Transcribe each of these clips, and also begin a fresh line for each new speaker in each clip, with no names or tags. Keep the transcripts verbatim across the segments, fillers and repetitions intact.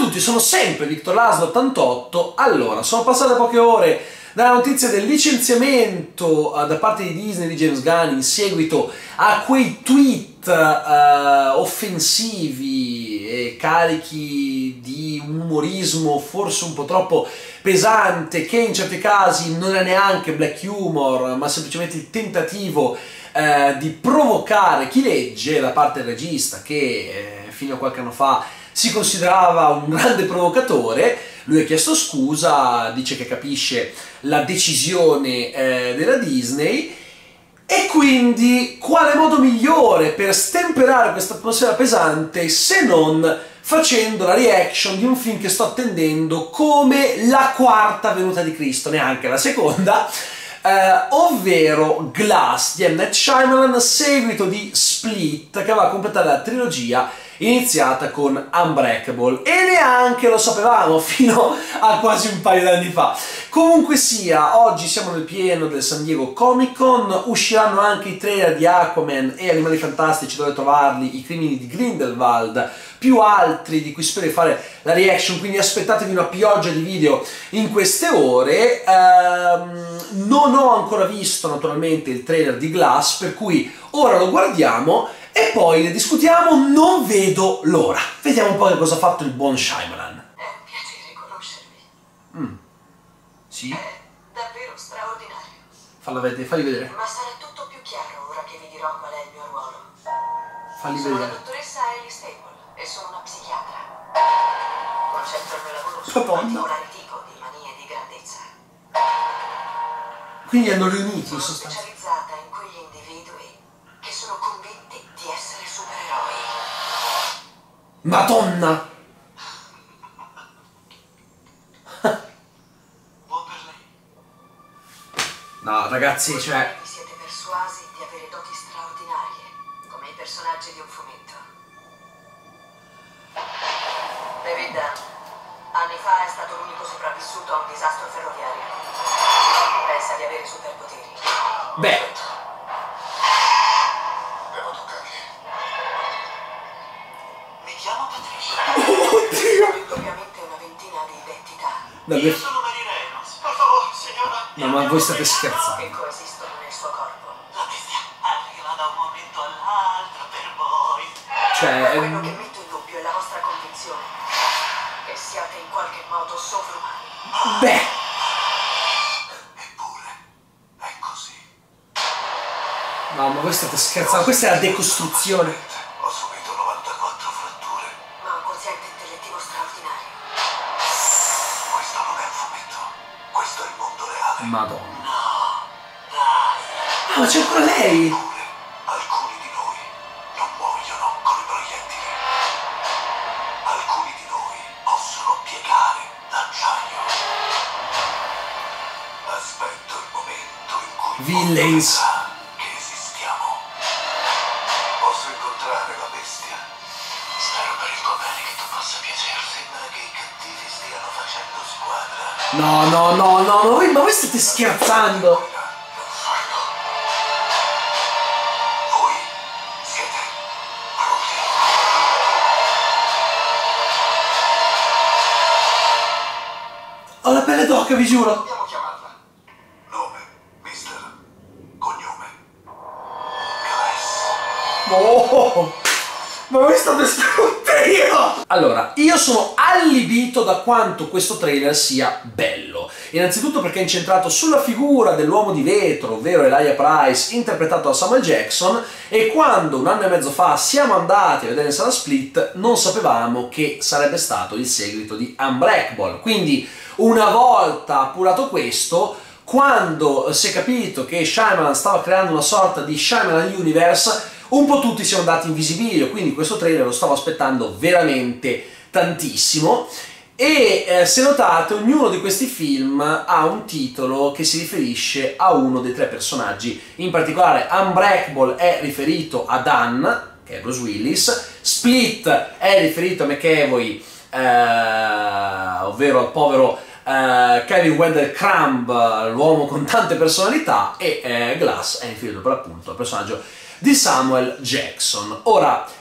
tutti, sono sempre Victor Laszlo ottantotto. Allora, sono passate poche ore dalla notizia del licenziamento uh, da parte di Disney di James Gunn in seguito a quei tweet uh, offensivi e carichi di un umorismo forse un po' troppo pesante, che in certi casi non è neanche black humor, ma semplicemente il tentativo uh, di provocare chi legge da parte del regista, che uh, fino a qualche anno fa si considerava un grande provocatore. Lui ha chiesto scusa, dice che capisce la decisione eh, della Disney, e quindi quale modo migliore per stemperare questa atmosfera pesante se non facendo la reaction di un film che sto attendendo come la quarta venuta di Cristo, neanche la seconda, eh, ovvero Glass di M. Night Shyamalan, seguito di Split, che va a completare la trilogia iniziata con Unbreakable, e neanche lo sapevamo fino a quasi un paio d'anni fa. Comunque sia, oggi siamo nel pieno del San Diego Comic Con, usciranno anche i trailer di Aquaman e Animali Fantastici, dove trovarli, I Crimini di Grindelwald, più altri di cui spero di fare la reaction, quindi aspettatevi una pioggia di video in queste ore. Ehm, non ho ancora visto naturalmente il trailer di Glass, per cui ora lo guardiamo e poi ne discutiamo, non vedo l'ora. Vediamo un po' che cosa ha fatto il buon Shyamalan.
È un piacere conoscervi.
Mm. Sì?
È davvero straordinario.
Fallo vedere, fagli vedere.
Ma sarà tutto più chiaro ora che vi dirò qual è il mio ruolo.
Fagli
Sono
vedere.
la dottoressa Ellie Staple e sono una psichiatra. Concentro il mio lavoro su un
Madonna.
particolare tipo di manie di grandezza.
Quindi hanno riunito in
Sono
sostanza.
specializzata in quegli individui che sono convinti di essere supereroi.
Madonna!
Buon per lei.
No, ragazzi, cioè...
Vi siete persuasi di avere doti straordinarie, come i personaggi di un fumetto. David Dunn, anni fa è stato l'unico sopravvissuto a un disastro ferroviario. Pensa di avere superpoteri.
Beh...
Devo toccarli. Mi chiamo Patricia.
Oddio!
Ovviamente una ventina di identità.
Davvero?
Io sono Mary Reynolds. Per favore, signora.
No, ma voi state scherzando.
Che coesistono nel suo corpo. La bestia arriva da un momento all'altro per voi.
Cioè...
Quello che metto in dubbio è la vostra convinzione che siate in qualche modo sovrumani.
Beh...
Eppure, è così.
No, ma voi state scherzando, questa è la decostruzione.
Ho subito novantaquattro fratture. Ma un quoziente intellettivo straordinario. Questo non è un fumetto. Questo è il mondo reale.
Madonna.
No, dai.
Ah, ma c'è ancora lei!
Eppure, alcuni di noi non muoiono con i proiettili. Alcuni di noi possono piegare l'acciaio. Aspetto il momento in cui il mondo
Villains.
vedrà che esistiamo. Posso incontrare la bestia? Spero per il tuo bene che tu possa piacere. Sembra che i cattivi stiano facendo squadra.
No, no, no, no, ma voi, ma voi state scherzando!
Non farlo. Voi siete pronti?
Ho la pelle d'oca, vi giuro!
Dobbiamo chiamarla. Nome, mister. Cognome. Glass.
Oh, ma voi state sfruttando! Allora, io sono allibito da quanto questo trailer sia bello. Innanzitutto perché è incentrato sulla figura dell'uomo di vetro, ovvero Elijah Price, interpretato da Samuel Jackson, e quando un anno e mezzo fa siamo andati a vedere in sala Split non sapevamo che sarebbe stato il seguito di Unbreakable. Quindi una volta appurato questo, quando si è capito che Shyamalan stava creando una sorta di Shyamalan Universe, un po' tutti siamo andati in visibilio, quindi questo trailer lo stavo aspettando veramente tantissimo. E eh, se notate, ognuno di questi film ha un titolo che si riferisce a uno dei tre personaggi. In particolare Unbreakable è riferito a Dan, che è Bruce Willis, Split è riferito a McAvoy, eh, ovvero al povero Uh, Kevin Wendell Crumb, l'uomo con tante personalità, e uh, Glass è riferito per l'appunto al personaggio di Samuel Jackson. Ora,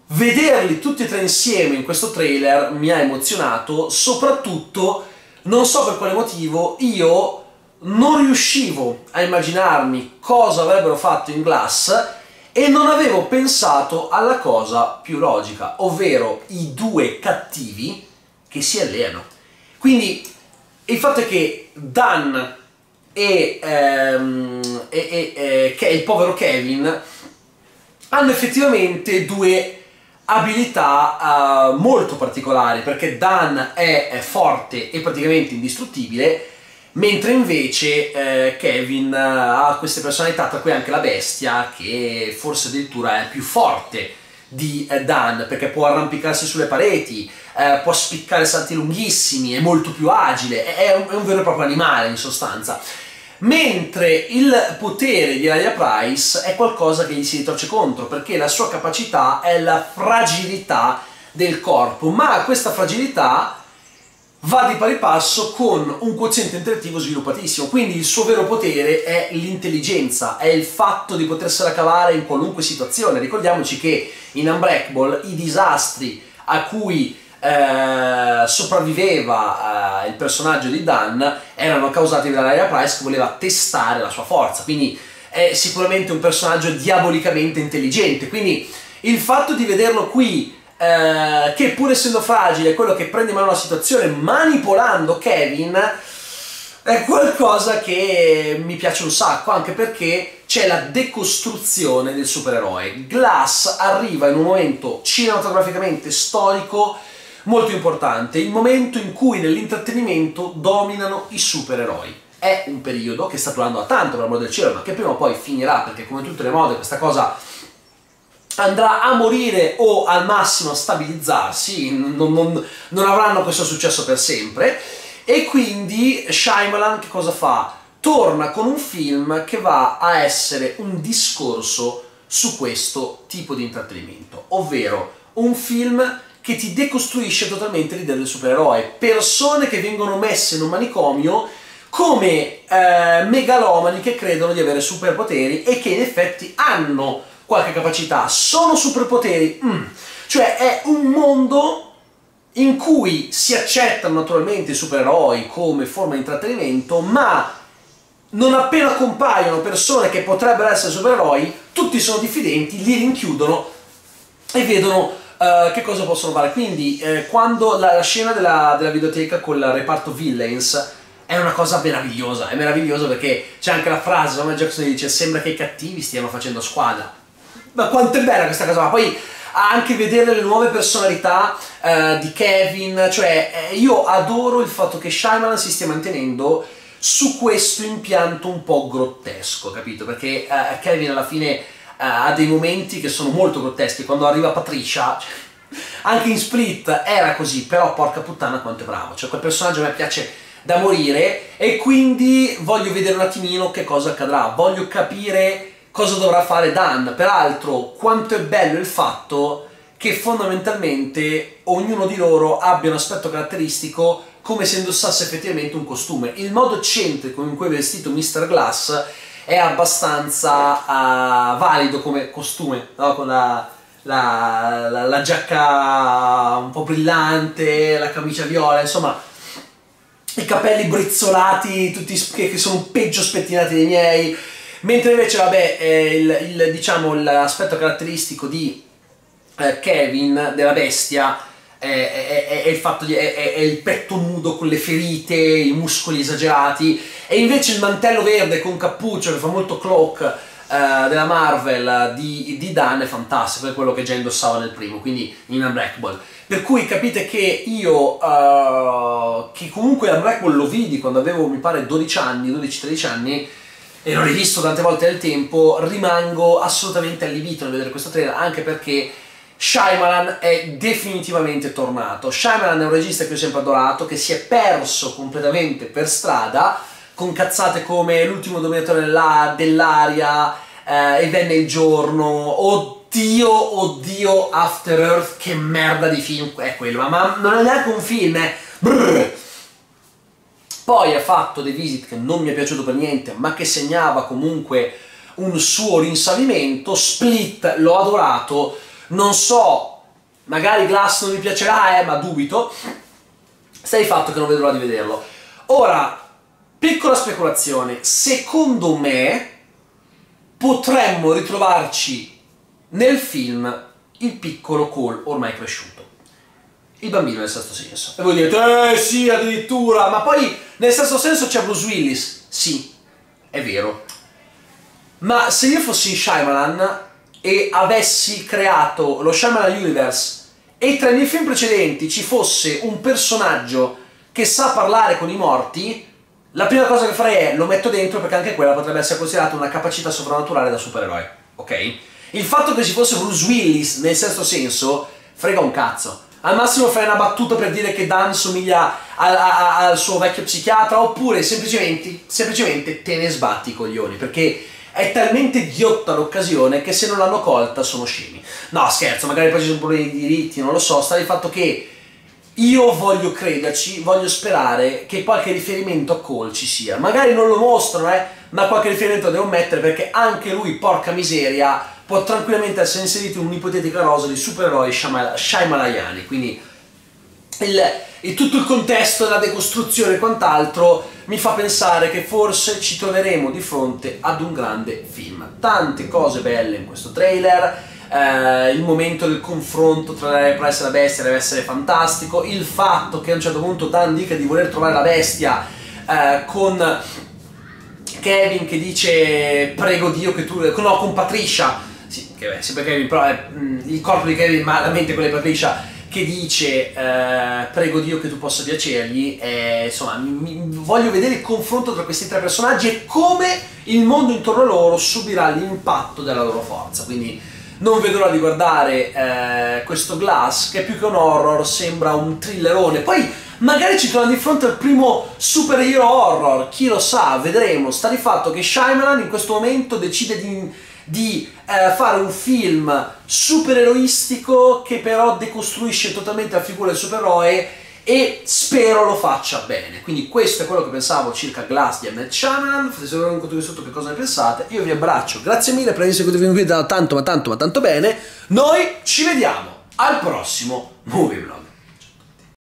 vederli tutti e tre insieme in questo trailer mi ha emozionato, soprattutto non so per quale motivo io non riuscivo a immaginarmi cosa avrebbero fatto in Glass e non avevo pensato alla cosa più logica, ovvero i due cattivi che si alleano. Quindi il fatto è che Dan e, ehm, e, e, e che il povero Kevin hanno effettivamente due abilità uh, molto particolari, perché Dan è, è forte e praticamente indistruttibile, mentre invece eh, Kevin ha queste personalità, tra cui anche la bestia, che forse addirittura è più forte di eh, Dan, perché può arrampicarsi sulle pareti, eh, può spiccare salti lunghissimi, è molto più agile, è, è, un, è un vero e proprio animale in sostanza. Mentre il potere di Elijah Price è qualcosa che gli si ritorce contro, perché la sua capacità è la fragilità del corpo, ma questa fragilità va di pari passo con un quoziente intellettivo sviluppatissimo, quindi il suo vero potere è l'intelligenza, è il fatto di potersela cavare in qualunque situazione. Ricordiamoci che in Unbreakable i disastri a cui eh, sopravviveva eh, il personaggio di Dan erano causati da Elijah Price, che voleva testare la sua forza, quindi è sicuramente un personaggio diabolicamente intelligente. Quindi il fatto di vederlo qui Eh, che pur essendo fragile è quello che prende in mano la situazione manipolando Kevin, è qualcosa che mi piace un sacco, anche perché c'è la decostruzione del supereroe. Glass arriva in un momento cinematograficamente storico molto importante, il momento in cui nell'intrattenimento dominano i supereroi. È un periodo che sta durando a tanto, per l'amor del cielo, ma che prima o poi finirà, perché come tutte le mode questa cosa andrà a morire o al massimo a stabilizzarsi, non, non, non avranno questo successo per sempre, e quindi Shyamalan che cosa fa? Torna con un film che va a essere un discorso su questo tipo di intrattenimento, ovvero un film che ti decostruisce totalmente l'idea del supereroe, persone che vengono messe in un manicomio come eh, megalomani che credono di avere superpoteri e che in effetti hanno qualche capacità, sono superpoteri, mm. Cioè è un mondo in cui si accettano naturalmente i supereroi come forma di intrattenimento, ma non appena compaiono persone che potrebbero essere supereroi, tutti sono diffidenti, li rinchiudono e vedono uh, che cosa possono fare. Quindi eh, quando la, la scena della, della videoteca con il reparto Villains è una cosa meravigliosa, è meravigliosa perché c'è anche la frase, Samuel Jackson dice: sembra che i cattivi stiano facendo squadra. Ma quanto è bella questa cosa, ma poi anche vedere le nuove personalità eh, di Kevin, cioè eh, io adoro il fatto che Shyamalan si stia mantenendo su questo impianto un po' grottesco, capito? Perché eh, Kevin alla fine eh, ha dei momenti che sono molto grotteschi, quando arriva Patricia, cioè, anche in Split era così, però porca puttana quanto è bravo, cioè quel personaggio a me piace da morire e quindi voglio vedere un attimino che cosa accadrà, voglio capire cosa dovrà fare Dan. Peraltro quanto è bello il fatto che fondamentalmente ognuno di loro abbia un aspetto caratteristico come se indossasse effettivamente un costume. Il modo eccentrico in cui è vestito mister Glass è abbastanza uh, valido come costume, no? Con la, la, la, la giacca un po' brillante, la camicia viola, insomma i capelli brizzolati tutti che, che sono peggio spettinati dei miei. Mentre invece, vabbè, eh, il, il, diciamo, l'aspetto caratteristico di eh, Kevin, della bestia, eh, è, è, è il fatto di è, è il petto nudo con le ferite, i muscoli esagerati, e invece il mantello verde con cappuccio che fa molto Cloak eh, della Marvel di, di Dan è fantastico, è quello che già indossava nel primo, quindi in Unbreakable. Per cui capite che io, uh, che comunque Unbreakable lo vidi quando avevo, mi pare, dodici anni, dodici tredici anni, e l'ho rivisto tante volte nel tempo, rimango assolutamente allibito nel vedere questo trailer, anche perché Shyamalan è definitivamente tornato. Shyamalan è un regista che ho sempre adorato, che si è perso completamente per strada, con cazzate come L'ultimo dominatore dell'aria, eh, E venne il giorno, oddio, oddio, After Earth, che merda di film è quello, ma non è neanche un film, è brrr. Poi ha fatto The Visit, che non mi è piaciuto per niente, ma che segnava comunque un suo rinsavimento. Split l'ho adorato, non so magari Glass non mi piacerà, eh, ma dubito, sta di fatto che non vedo l'ora di vederlo. Ora, piccola speculazione, secondo me potremmo ritrovarci nel film il piccolo Cole ormai cresciuto, il bambino nel sesto senso. E voi direte, eh sì, addirittura, ma poi nel sesto senso c'è Bruce Willis. Sì, è vero. Ma se io fossi in Shyamalan e avessi creato lo Shyamalan Universe e tra i miei film precedenti ci fosse un personaggio che sa parlare con i morti, la prima cosa che farei è lo metto dentro, perché anche quella potrebbe essere considerata una capacità sovrannaturale da supereroe, ok? Il fatto che ci fosse Bruce Willis nel sesto senso frega un cazzo. Al massimo fai una battuta per dire che Dan somiglia al, al, al suo vecchio psichiatra, oppure semplicemente, semplicemente te ne sbatti i coglioni, perché è talmente ghiotta l'occasione che se non l'hanno colta sono scemi. No, scherzo, magari poi ci sono problemi di diritti, non lo so, sta di fatto che io voglio crederci, voglio sperare che qualche riferimento a Cole ci sia. Magari non lo mostrano, eh, ma qualche riferimento lo devo mettere, perché anche lui, porca miseria, può tranquillamente essere inserito in un'ipotetica rosa di supereroi Shyamalayani. Quindi il, il, tutto il contesto della decostruzione e quant'altro mi fa pensare che forse ci troveremo di fronte ad un grande film. Tante cose belle in questo trailer. Uh, il momento del confronto tra la Price e la bestia deve essere fantastico. Il fatto che a un certo punto Dan dica di voler trovare la bestia uh, con Kevin che dice prego Dio che tu... no, con Patricia, sì, che è sempre Kevin, però è mh, il corpo di Kevin ma la mente quella di Patricia, che dice uh, prego Dio che tu possa piacergli. E, insomma, mi, mi, voglio vedere il confronto tra questi tre personaggi e come il mondo intorno a loro subirà l'impatto della loro forza. Quindi non vedo l'ora di guardare eh, questo Glass, che più che un horror sembra un thrillerone. Poi magari ci troviamo di fronte al primo superhero horror, chi lo sa, vedremo. Sta di fatto che Shyamalan in questo momento decide di, di eh, fare un film supereroistico che però decostruisce totalmente la figura del supereroe, e spero lo faccia bene. Quindi questo è quello che pensavo circa Glass di M. Night Shyamalan. Fate sapere in commento sotto che cosa ne pensate. Io vi abbraccio, grazie mille per aver seguito il video da tanto ma tanto ma tanto bene. Noi ci vediamo al prossimo Movie Vlog.